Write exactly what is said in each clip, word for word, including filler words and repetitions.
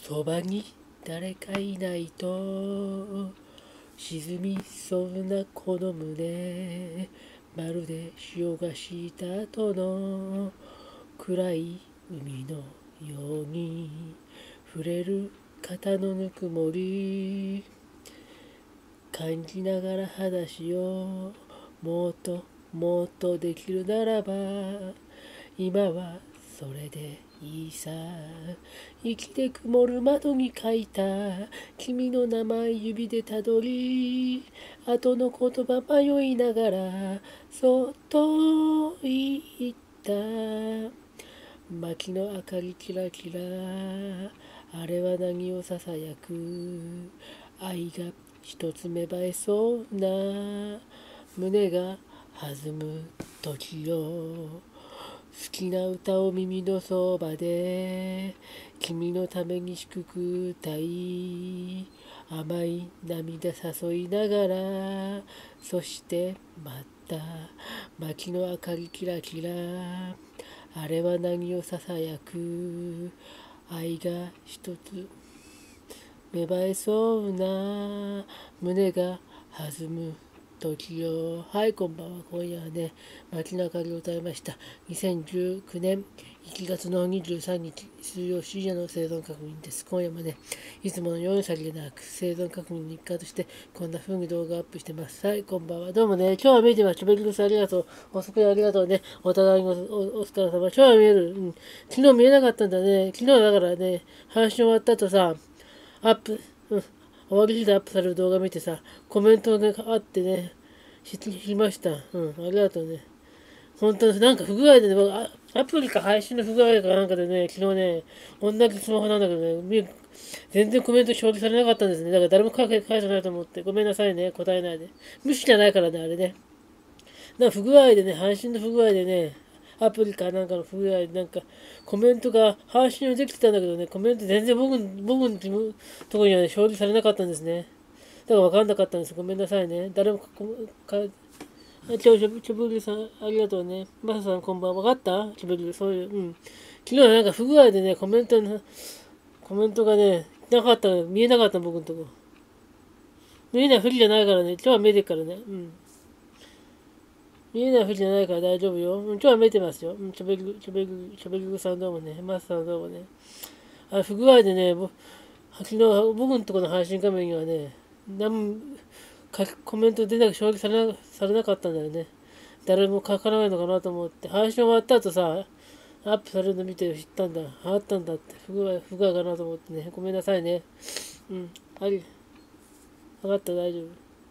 そばに誰かいないと沈みそうなこの胸、まるで潮が引いた後の暗い海のように触れる肩のぬくもり感じながら話をもっともっとできるならば今はそれでいいさ息で曇る窓に書いた君の名前指でたどり後の言葉迷いながらそっと言った薪の明かりキラキラあれは何をささやく愛が一つ芽生えそうな胸が弾む時を好きな歌を耳のそばで君のために低く歌い甘い涙誘いながらそしてまた薪の明かりキラキラあれは何をささやく愛が一つ芽生えそうな胸が弾む時をはいこんばんは今夜はね街中で歌いましたにせんじゅうきゅうねんいちがつのにじゅうさんにち水曜深夜の生存確認です今夜もねいつものようにさりげなく生存確認の日課としてこんな風に動画アップしてますはいこんばんはどうもね今日は見えてますチョベリグスありがとう遅くにありがとうねお互いの お, お疲れ様今日は見える、うん、昨日見えなかったんだね昨日だからね配信終わった後さアップ、うん、終わりでアップされる動画見てさ、コメントがあってね、し、しました。うん、ありがとうね。本当になんか不具合でね、アプリか配信の不具合かなんかでね、昨日ね、同じスマホなんだけどね、全然コメント表示されなかったんですね。だから誰も返してないと思って、ごめんなさいね、答えないで。無視じゃないからね、あれね。なんか不具合でね、配信の不具合でね、アプリかなんかの不具合でなんかコメントが配信できてたんだけどね、コメント全然僕僕のところには、ね、表示されなかったんですね。だから分かんなかったんです。ごめんなさいね。誰もか、かあ、ちょ、ちょ、ちょぶりさん、ありがとうね。マサさん、こんばんは。分かったちょぶり、そういう、うん。昨日はなんか不具合でね、コメントの、コメントがね、なかった、見えなかった、僕のとこ。見えないふりじゃないからね。今日は見えてるからね。うん。見えないふりじゃないから大丈夫よ。今日は見えてますよ。うん、ちょべぐ、ちょべぐ、ちょべぐさんどうもね。マスさんどうもね。あ、不具合でね、昨日、僕のところの配信画面にはね、何コメント出なく表示されなされなかったんだよね。誰も書かないのかなと思って、配信終わった後さ、アップされるの見て知ったんだ。あったんだって。不具合、不具合かなと思ってね。ごめんなさいね。うん。あり。分かった、大丈夫。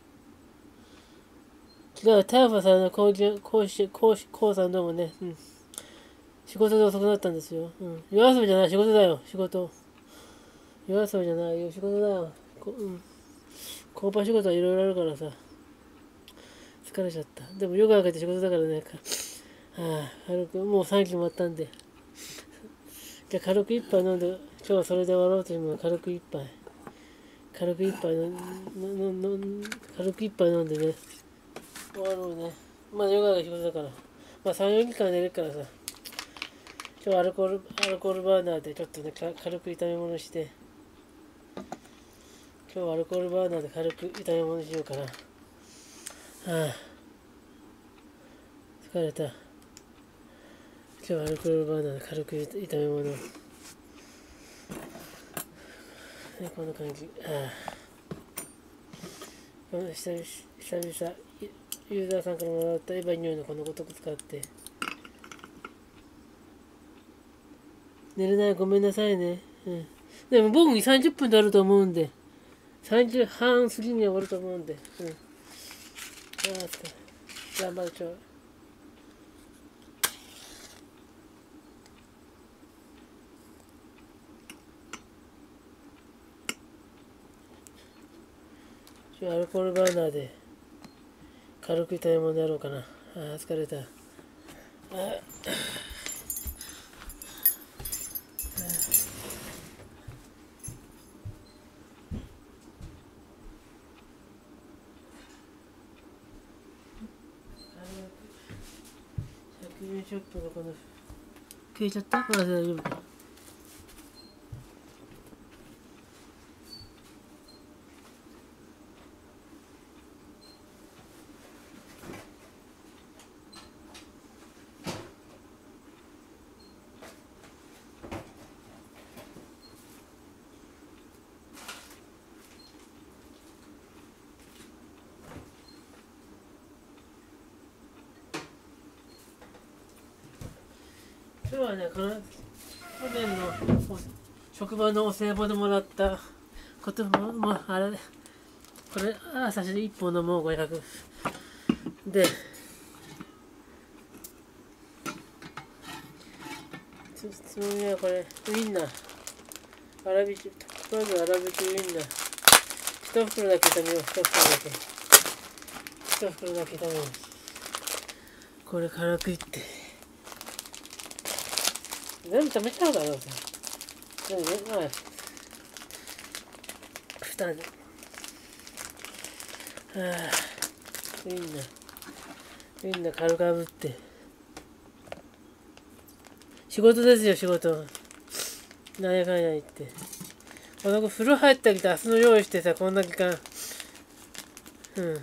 違う、タイファさんの講師、講師、講師、講さんどうもね。うん。仕事で遅くなったんですよ。うん。夜遊びじゃない、仕事だよ。仕事。夜遊びじゃないよ。仕事だよ。こうん。工場仕事はいろいろあるからさ。疲れちゃった。でも夜が明けて仕事だからね。はあ、軽く、もうさんきもあったんで。じゃあ軽く一杯飲んで、今日はそれで終わろうというのは軽く一杯。軽く一杯の、の、の、の、軽く一杯飲んでね。終わろうね。まあ夜が明け仕事だから。まあさん、よじかん寝るからさ。今日アルコール、アルコールバーナーでちょっとね、軽く炒め物して。今日はアルコールバーナーで軽く炒め物しようかな。はあ。疲れた。今日はアルコールバーナーで軽く炒め物。ね、こんな感じ。ああ。久々、久々、ユーザーさんからもらったエヴァニューのこのごとく使って。寝れない、ごめんなさいね。うん。でも僕にさんじゅっぷんであると思うんで。さんじはん過ぎには終わると思うんで。うん。ああ、疲れ。頑張るちょう。アルコールバーナーで軽く炒め物やろうかな。ああ、疲れた。ああひゃくよんじゅっぷんがこの消えちゃった？ああ、大丈夫か。 今日はね、この去年の職場のお歳暮でもらったことも、まあ、あれ、これ、朝いっぽんのもうごひゃくで、つつもりはこれ、ウインナー、粗挽き、まず粗挽きウインナー、一袋だけ炒めよう、一袋だけ。一袋だけ炒めよう。これ軽くいって。全部食べちゃうからさ。でもね、まあ、蓋で。はあ、ウインナー。ウインナー軽く炙って。仕事ですよ、仕事。なんやかんや言って。私、風呂入ってきて、明日の用意してさ、こんな時間。うん。うん。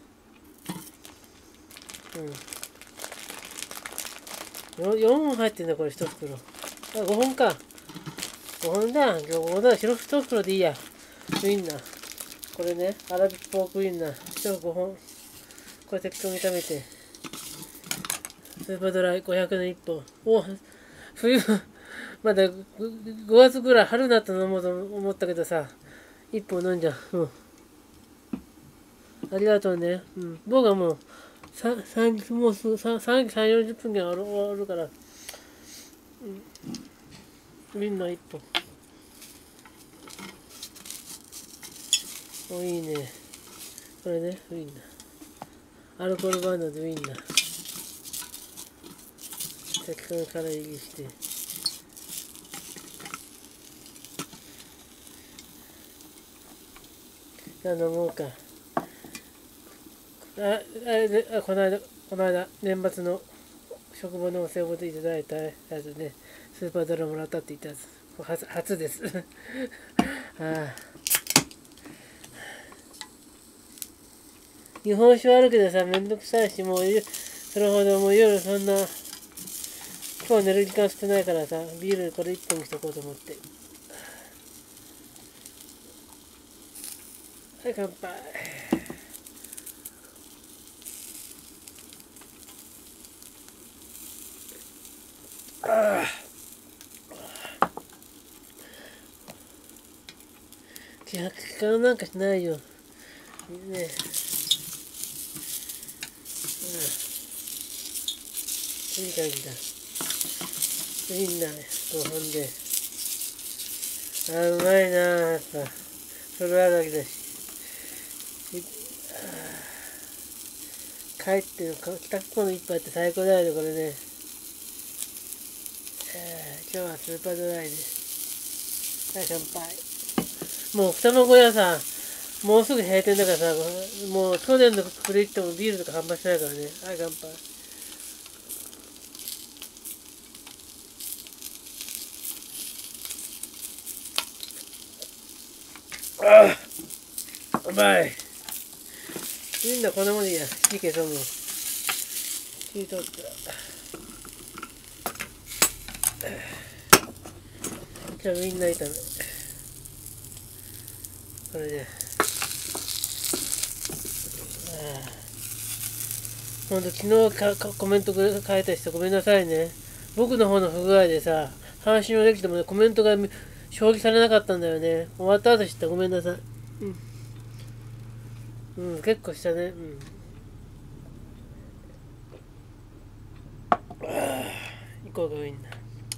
よよんほん入ってんだ、これ、一袋。あ、ごほんか。ごほんだ。今日ごほんだ。白一袋でいいや。ウインナー。これね、粗挽きポークウインナー。一ごほん。これ適当に炒めて。スーパードライごひゃくのいっぽん。お冬、まだごがつぐらい春になったと飲もうと思ったけどさ、いっぽん飲んじゃう。うん。ありがとうね。うん。僕はもう、さん、もうすさん、さん、よんじゅっぷんには終わるから。うん。ウインナーいっぽん。お、いいね。これね、ウインナー。アルコールバンドでウインナー。適当にから入りして。じゃあ飲もうか。あ、あれで、あ、この間、この間、年末の職場のお歳暮でいただいたやつね、スーパードラもらったって言ったやつ。初、初です。ああ。日本酒はあるけどさ、めんどくさいし、もう、それほどもう夜そんな、今日寝る時間少ないからさ、ビールこれいっぽんにしとこうと思って。はい、乾杯。ああ。気管なんかしないよ。ねえ。いい感じだ。いいんだね、ごほんで。あ、うまいなあ、やっぱ。風呂上がりだし。帰ってる、たっこの一杯って最高だよね、これね。えー、今日はスーパードライです。はい、乾杯。もう二卵屋さ、もうすぐ閉店だからさ、もう去年の暮れ行ってもビールとか販売してないからね。はい、乾杯。ああ、うまい。みんなこんなもんでいいや。火消そうもう。火取った。じゃあみんな炒め。これで。ほんと昨日かかコメント書いた人ごめんなさいね。僕の方の不具合でさ、配信をできてもね、コメントが表示されなかったんだよね。終わった後知ったごめんなさい。うん。うん、結構したね。うん。ああ、行こうがいいんだ。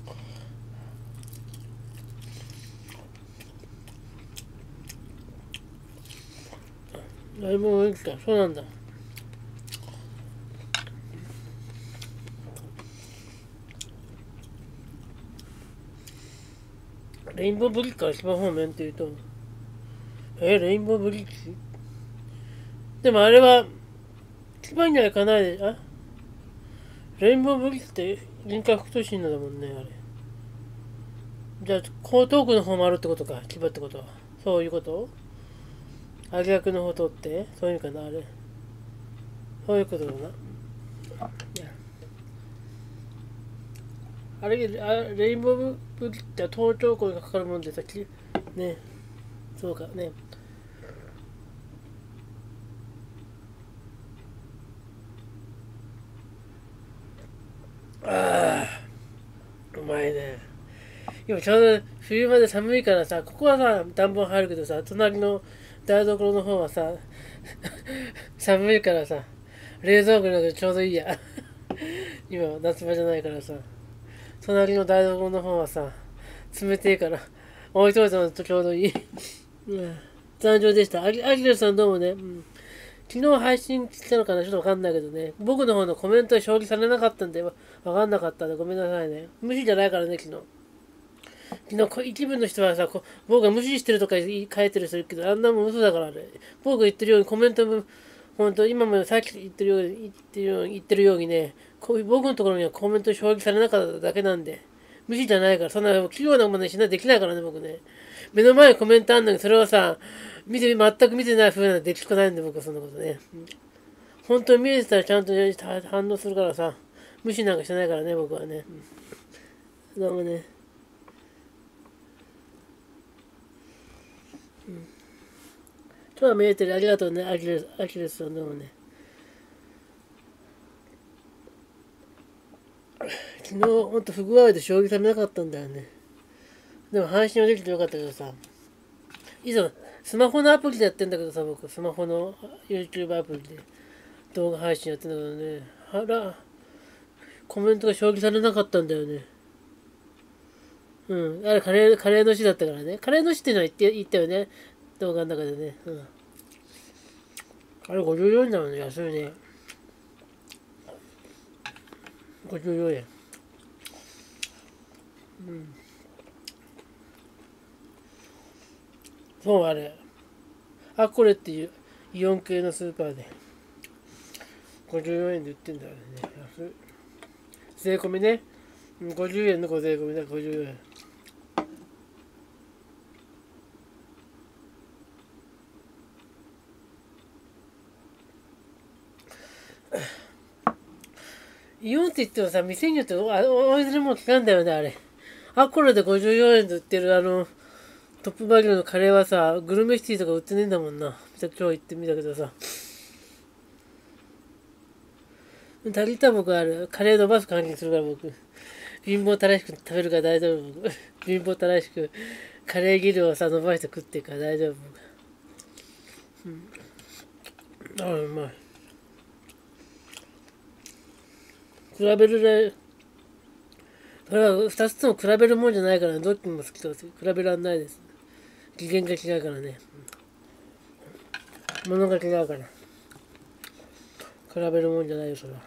だいぶいいか、そうなんだ。レインボーブリッジから芝方面って言うと、え、レインボーブリッジでもあれは、千葉には行かないで、あレインボーブリッジって臨海副都心なんだもんね、あれ。じゃあ、江東区の方もあるってことか、千葉ってことは。そういうことあ逆の方通ってそういうかな、あれ。そういうことだな。いやあれ、あレインボーブリッジは東京港にかかるもんでさ、ね、そうかね。ああ、 お前ね。今ちょうど冬まで寒いからさ、ここはさ、暖房入るけどさ、隣の台所の方はさ、寒いからさ、冷蔵庫でちょうどいいや。今は夏場じゃないからさ、隣の台所の方はさ、冷てえから、置いといたのとちょうどいい。うん。残業でした。あきあきらさんどうもね。うん。昨日配信したのかなちょっとわかんないけどね。僕の方のコメント表示されなかったんで、わかんなかったんでごめんなさいね。無視じゃないからね、昨日。昨日、一部の人はさ、こ僕が無視してるとか言い書いてる人いるけど、あんなもん嘘だからね。僕が言ってるようにコメントも、ほんと、今もさっき言ってるように、言ってるように、言ってるようにね、こういう僕のところにはコメント表示されなかっただけなんで、無視じゃないから、そんな器用なものにしないとできないからね、僕ね。目の前にコメントあんのに、それをさ、見て、全く見てない風なできっこないんで、僕はそんなことね。うん、本当に見えてたらちゃんと反応するからさ、無視なんかしてないからね、僕はね。うん、どうもね。うん。今日は見えてる。ありがとうね、アキレス、アキレスさんどうもね。昨日、ほんと不具合で将棋されなかったんだよね。でも配信はできてよかったけどさ。いざ、スマホのアプリでやってんだけどさ、僕、スマホの YouTube アプリで動画配信やってんだけどね。あら、コメントが表記されなかったんだよね。うん。あれ、カレー、カレーの日だったからね。カレーの日っていうのは言って、言ったよね。動画の中でね。うん。あれ、ごじゅうよえんだもんね。安いね。ごじゅうよえん。うん。そう、あれ。あ、これっていうイオン系のスーパーでごじゅうよえんで売ってんだよね。安い。税込みね。ごじゅうえんのご税込みだ、ごじゅうえん。イオンって言ってもさ、店によっておおいずれもう違うんだよね、あれ。あ、これでごじゅうよえんで売ってるあの、トップバリューのカレーはさ、グルメシティとか売ってねえんだもんな。今日行ってみたけどさ。足りた僕はある。カレー伸ばす感じにするから僕。貧乏たらしく食べるから大丈夫僕。貧乏たらしくカレーギルをさ、伸ばして食ってるから大丈夫僕。うん。ああ、うまい。比べるね。それは二つとも比べるもんじゃないから、どっちも好きと比べらんないです。次元が違うからね。ものが違うから。比べるもんじゃないよ、それは。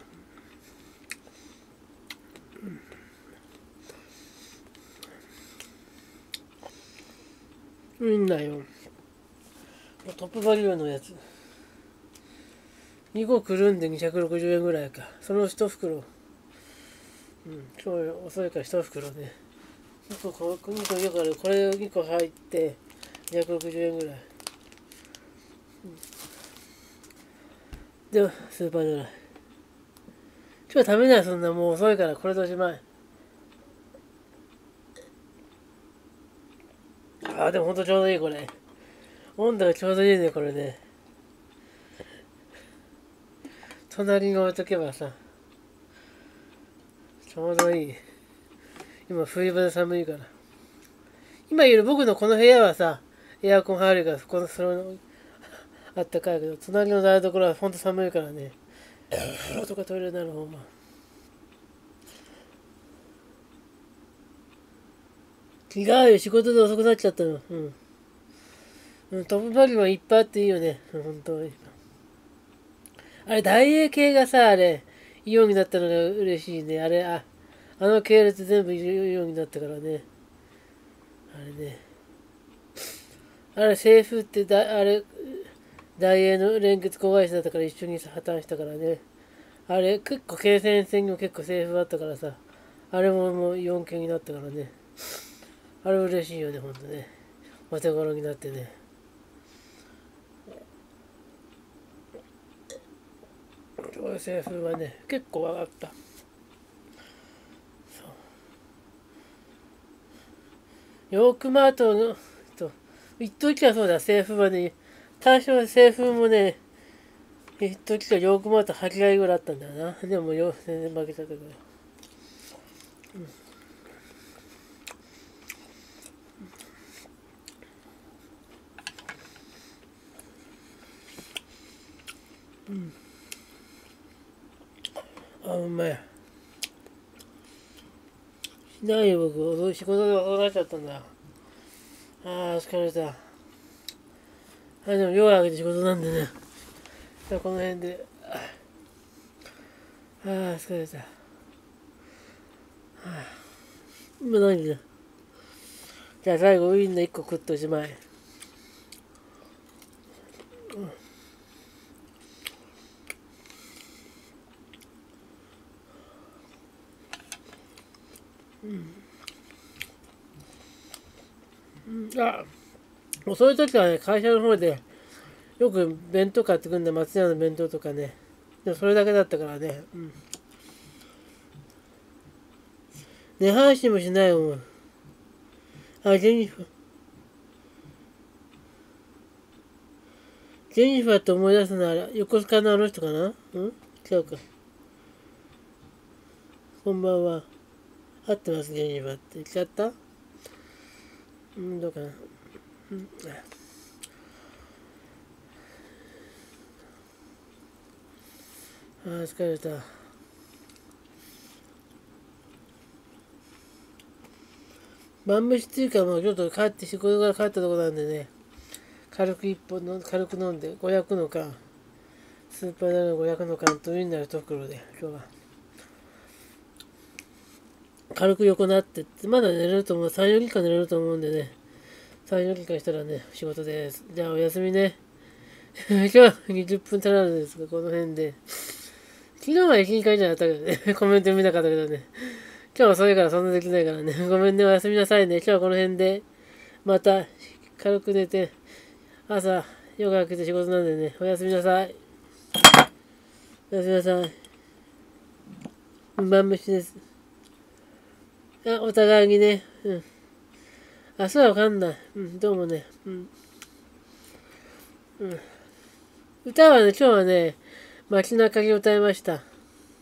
いいんだよ。トップバリューのやつ。にこくるんでにひゃくろくじゅうえんぐらいか。そのいち袋。うん、今日遅いからいち袋ね。にこ、ここにこ家からこれにこ入ってにひゃくろくじゅうえんぐらい。うん、では、スーパードライ。今日食べない、そんなもう遅いからこれでおしまい。ああ、でもほんとちょうどいいこれ。温度がちょうどいいね、これね。隣に置いとけばさ、ちょうどいい。今冬場で寒いから。今いる僕のこの部屋はさ、エアコン入るから、このそのあったかいけど、隣の台所はほんと寒いからね。風呂とかトイレになる方が。違うよ、仕事で遅くなっちゃったの。うん。うん、トップバリューはいっぱいあっていいよね。本当に。あれ、大英系がさ、あれ、イオンになったのが嬉しいね。あれ、あ、あの系列全部イオンになったからね。あれね。あれ、政府ってだ、あれ、大英の連結子会社だったから一緒に破綻したからね。あれ、結構、京戦線にも結構政府あったからさ。あれももうイオン系になったからね。あれ嬉しいよね、ほんとね。お手頃になってね。政府はね、結構上がった。ヨークマートの、と、一時はそうだ、政府はね、多少政府もね、一時はヨークマートはち割ぐらいあったんだよな。でもよ、全然負けちゃったから。 うん。あ、うまい。しないよ、僕。仕事で遅くなっちゃったんだ。ああ、疲れた。あ、でも夜明けて仕事なんでね。じゃあこの辺で。ああ、疲れた。ああ、今何だ。じゃあ最後ウインナーいっこ食っておしまい。うん。あ、もうそういう時はね、会社の方でよく弁当買ってくんだ、松屋の弁当とかね。でもそれだけだったからね。うん。寝配信もしないもん。あ、ジェニファー。ジェニファーって思い出すなら、横須賀のあの人かな。うん、違うか。こんばんは。合ってます、ジェニファーって。言っちゃった。うん、どうかな。うん。ああ、疲れた。晩飯っていうか、もうちょっと帰って、仕事から帰ったとこなんでね、軽く一本の、軽く飲んで、ごひゃくの缶、スーパーダルのごひゃくの缶とウインナー一袋で、今日は。軽く横なってって、まだ寝れると思う。さん、よじかん寝れると思うんでね、さん、よじかんしたらね、仕事です。じゃあおやすみね。今日はにじゅっぷん足らずですが、この辺で。昨日はいち、にかいじゃなかったけどね、コメント見なかったけどね。今日は遅いからそんなできないからね。ごめんね、おやすみなさいね。今日はこの辺で、また軽く寝て、朝、夜が明けて仕事なんでね、おやすみなさい。おやすみなさい。晩飯です。あ、お互いにね。うん。明日はわかんない。うん、どうもね。うん。うん。歌はね、今日はね、街の明かりを歌いました。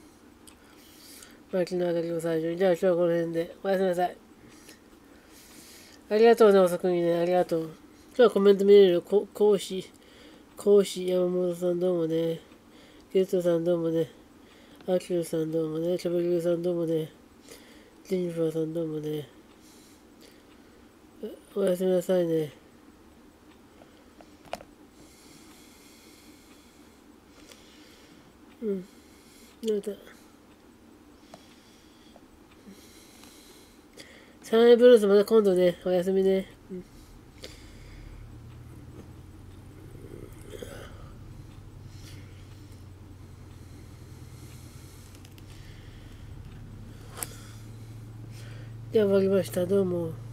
街の明かりを最初に。じゃあ今日はこの辺で。おやすみなさい。ありがとうね、遅くにね。ありがとう。今日はコメント見れるよ。こ講師、講師、山本さんどうもね。ゲストさんどうもね。アキューさんどうもね。チャブリューさんどうもね。ジェニファーさんどうもね。おやすみなさいね。うん。また。サンライブルースまた今度ね。おやすみね。うん。じゃあ終わりました。どうも。